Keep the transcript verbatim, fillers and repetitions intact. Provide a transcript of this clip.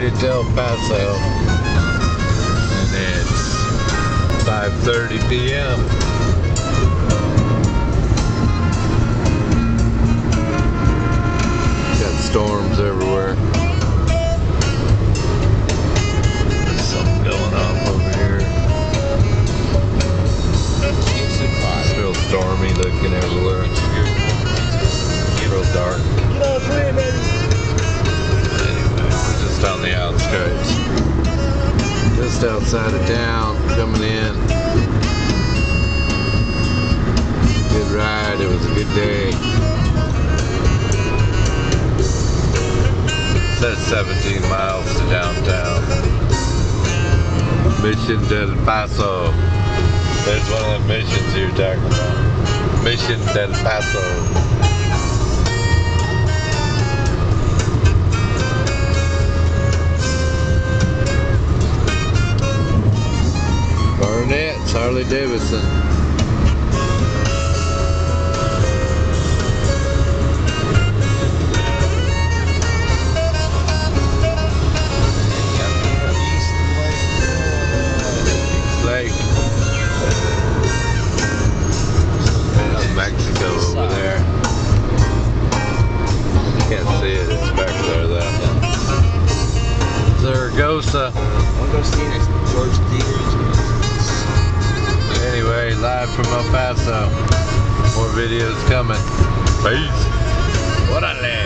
made it to El Paso, and it's five thirty p m Got storms everywhere. There's something going on over here. It's real stormy looking everywhere. Real dark. Anyway, we're just on the outskirts. Just outside of town, coming in. Good ride, it was a good day. It says seventeen miles to downtown. Mission del Paso. There's one of the missions you're talking about. Mission del Paso. Barnett's Harley Davidson. Lake. There's Mexico over there. Can't see it, it's back there though. Zaragoza. I'll go see next George Theaters. Anyway, live from El Paso. More videos coming. Peace. What a land.